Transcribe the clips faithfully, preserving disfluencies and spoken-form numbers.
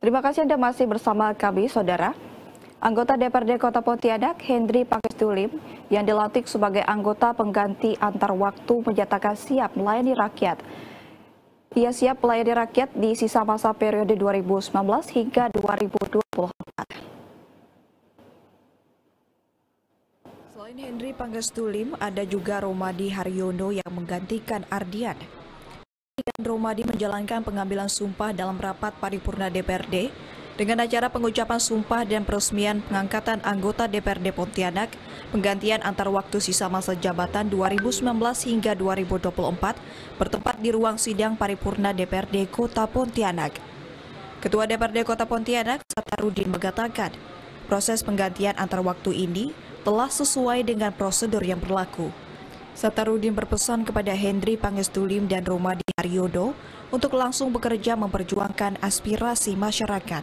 Terima kasih Anda masih bersama kami, Saudara. Anggota D P R D Kota Pontianak, Hendri Pangestulim, yang dilantik sebagai anggota pengganti antar waktu menyatakan siap melayani rakyat. Ia siap melayani rakyat di sisa masa periode dua ribu sembilan belas hingga dua ribu dua puluh empat. Selain Hendri Pangestulim, ada juga Romadi Haryono yang menggantikan Ardian. Dan Romadi menjalankan pengambilan sumpah dalam rapat paripurna D P R D dengan acara pengucapan sumpah dan peresmian pengangkatan anggota D P R D Pontianak penggantian antar waktu sisa masa jabatan dua ribu sembilan belas hingga dua ribu dua puluh empat bertempat di ruang sidang paripurna D P R D Kota Pontianak. Ketua D P R D Kota Pontianak, Satarudin, mengatakan proses penggantian antar waktu ini telah sesuai dengan prosedur yang berlaku. Satarudin berpesan kepada Hendri Pangestulim dan Romadi Haryono untuk langsung bekerja memperjuangkan aspirasi masyarakat.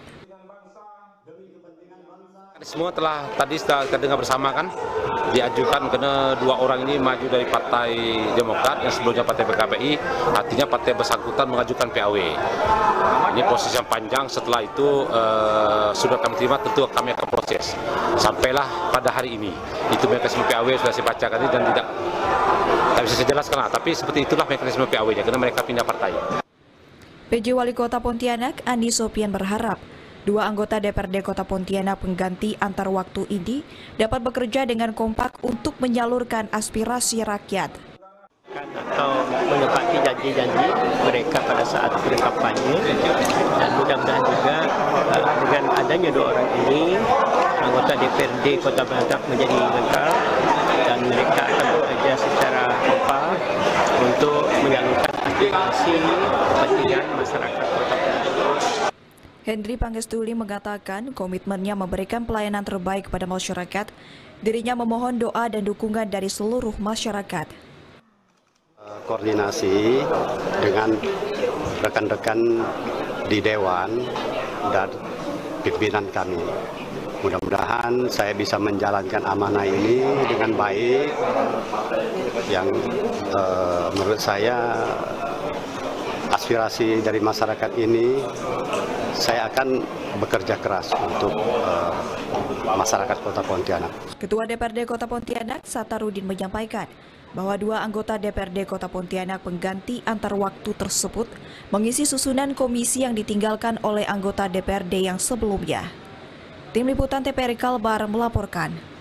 Semua telah tadi sudah kita dengar bersama kan, diajukan karena dua orang ini maju dari Partai Demokrat yang sebelumnya Partai P K B I, artinya partai bersangkutan mengajukan P A W. Ini proses yang panjang, setelah itu eh, sudah kami terima, tentu kami akan proses. Sampailah pada hari ini, itu mekanisme P A W sudah saya bacakan ini dan tidak, tidak bisa saya jelaskan lah, tapi seperti itulah mekanisme P A W-nya, karena mereka pindah partai. P J Wali Kota Pontianak, Andi Sopian, berharap dua anggota D P R D Kota Pontianak pengganti antar waktu ini dapat bekerja dengan kompak untuk menyalurkan aspirasi rakyat. Atau menepati janji-janji mereka pada saat berkampanye, dan mudah-mudahan juga uh, dengan adanya dua orang ini anggota D P R D Kota Pontianak menjadi lengkap dan mereka akan bekerja secara kompak untuk menyalurkan aspirasi kepentingan masyarakat Kota Pontianak. Hendri Pangestulim mengatakan komitmennya memberikan pelayanan terbaik kepada masyarakat. Dirinya memohon doa dan dukungan dari seluruh masyarakat. Koordinasi dengan rekan-rekan di Dewan dan pimpinan kami. Mudah-mudahan saya bisa menjalankan amanah ini dengan baik, yang eh, menurut saya aspirasi dari masyarakat ini saya akan bekerja keras untuk uh, masyarakat Kota Pontianak. Ketua D P R D Kota Pontianak, Satarudin, menyampaikan bahwa dua anggota D P R D Kota Pontianak pengganti antar waktu tersebut mengisi susunan komisi yang ditinggalkan oleh anggota D P R D yang sebelumnya. Tim Liputan T V R I Kalbar melaporkan.